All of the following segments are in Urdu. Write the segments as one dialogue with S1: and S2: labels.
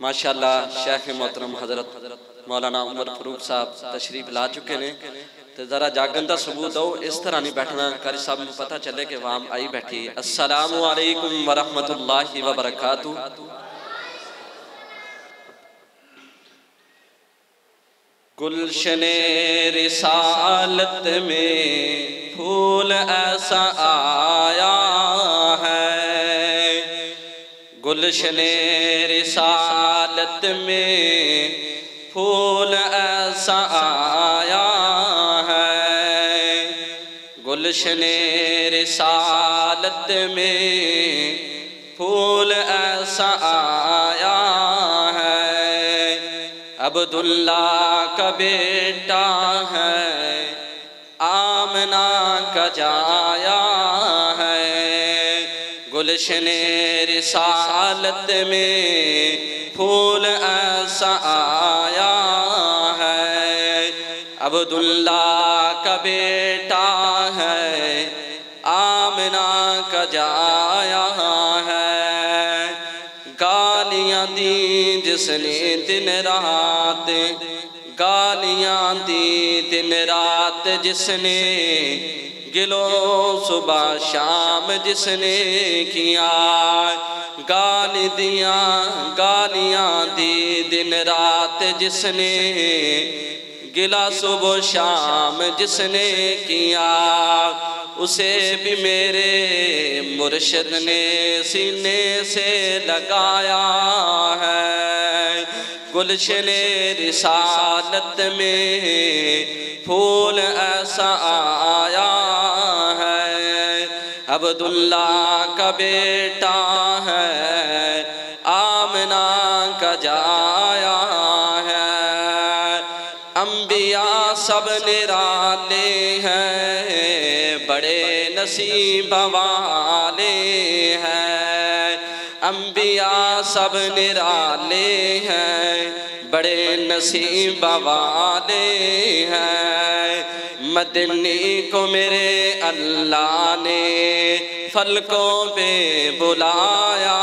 S1: ماشاءاللہ شیخ محترم حضرت مولانا عمر فاروق صاحب تشریف لا چکے نے تو ذرا جاگندہ ثبوت ہو اس طرح نہیں بیٹھنا قاری صاحب میں پتہ چلے کہ وہاں آئی بیٹھی السلام علیکم ورحمت اللہ وبرکاتہ گلشن رسالت میں پھول ایسا آیا ہے گلشن رسالت میں پھول ایسا آیا ہے گلشن رسالت میں پھول ایسا آیا ہے عبداللہ کا بیٹا ہے آمنہ کا جایا ہے گلشن رسالت میں پھول ایسا آیا ہے عبداللہ کا بیٹا ہے آمنہ کا جایا ہے گالیاں دی جس نے دن رات گالیاں دی دن رات جس نے گلو صبح شام جس نے کیا گالیاں دی دن رات جس نے گلا صبح شام جس نے کیا اسے بھی میرے مرشد نے سینے سے لگایا ہے گلشن رسالت میں پھول ایسا آیا ہے عبداللہ کا بیٹا ہے آمنہ کا جایا ہے انبیاء سب نرالے ہیں بڑے نصیب والے ہیں انبیاء سب نرالے ہیں بڑے نصیب والے ہیں مدنی کو میرے اللہ نے فلکوں پہ بلایا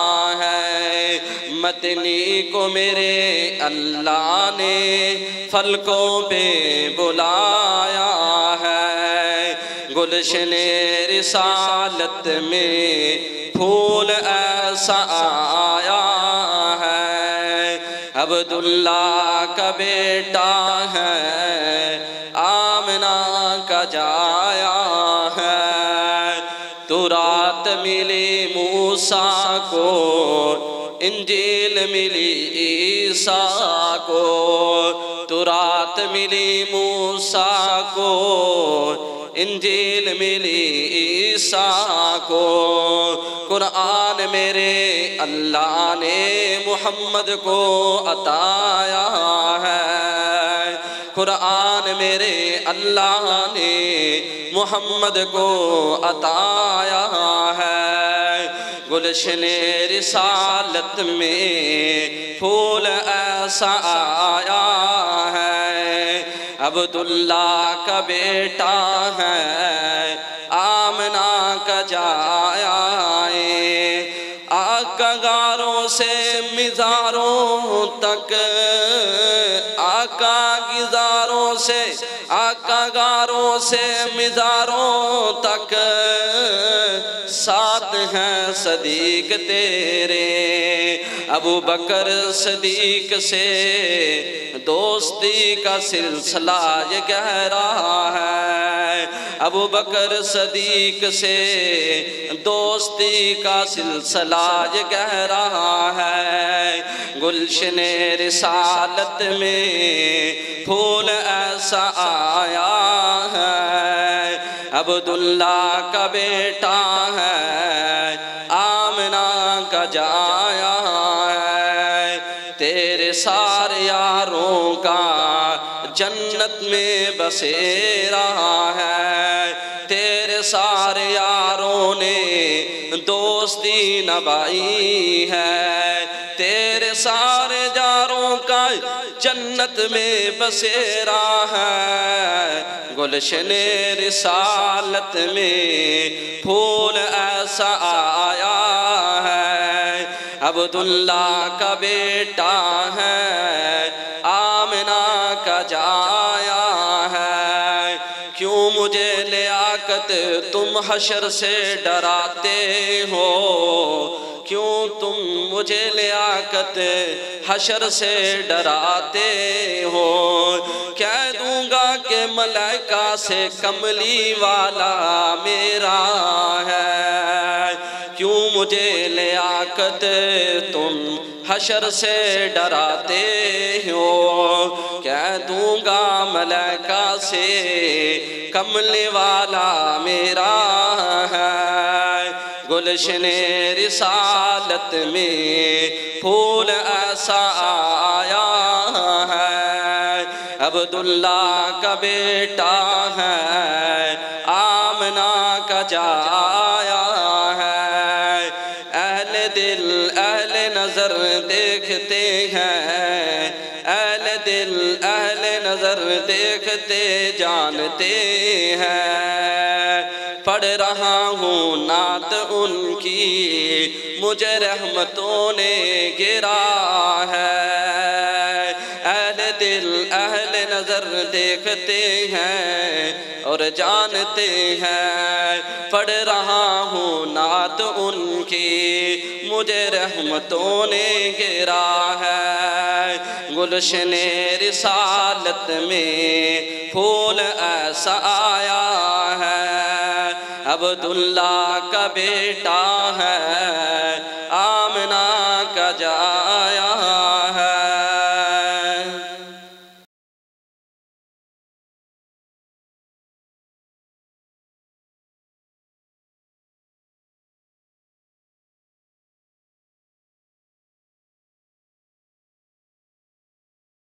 S1: ہے مدنی کو میرے اللہ نے فلکوں پہ بلایا ہے گلشن رسالت میں پھول ایسا آیا ہے عبداللہ کا بیٹا ہے آمنہ کا جایا ہے تو رات ملی موسیٰ کو انجیل ملی عیسیٰ کو تو رات ملی موسیٰ کو انجیل ملی عیسیٰ کو قرآن میرے اللہ نے محمد کو عطایا ہے قرآن میرے اللہ نے محمد کو عطایا ہے گلشن رسالت میں پھول ایسا آیا ہے عبداللہ کا بیٹا ہے آمنہ کا جایا ہے آقا گاروں سے مزاروں تک آقا گزاروں سے آقا گاروں سے مزاروں تک ساتھ ہیں صدیق تیرے ابو بکر صدیق سے دوستی کا سلسلہ یہ گہرا ہے ابو بکر صدیق سے دوستی کا سلسلہ یہ گہرا ہے گلشن رسالت میں پھول ایسا آیا ہے عبداللہ کا بیٹا ہے آمنہ کا جایا ہے تیرے سارے یاروں کا جنت میں بسیرا ہے تیرے سارے یاروں نے دوستی نبھائی ہے تیرے سارے یاروں کا جنت میں بسیرا ہے گلشن رسالت میں پھول ایسا آیا ہے عبداللہ کا بیٹا ہے، آمنہ کا جایا ہے، کیوں مجھے لیاقت تم حشر سے ڈراتے ہو، کیوں تم مجھے لیاقت حشر سے ڈراتے ہو، کہہ دوں گا کہ ملائکہ سے کملی والا میرا ہے، کیوں مجھے لیاقت تم حشر سے ڈراتے ہو، کہہ دوں گا ملائکہ سے کملی والا میرا ہے، گلشن رسالت میں پھول ایسا آیا ہے، عبداللہ کا بیٹا ہے، آمنہ کا جایا ہے، اہل دل اہل نظر دیکھتے ہیں، اہل دل اہل نظر دیکھتے جانتے ہیں، پڑھ رہا ہوں نعت ان کی مجھے رحمتوں نے گرا ہے، اہل دل اہل نظر دیکھتے ہیں اور جانتے ہیں، پڑھ رہا ہوں نعت ان کی مجھے رحمتوں نے گرا ہے، گلشن رسالت میں پھول ایسا آیا ہے، عبداللہ کا بیٹا ہے،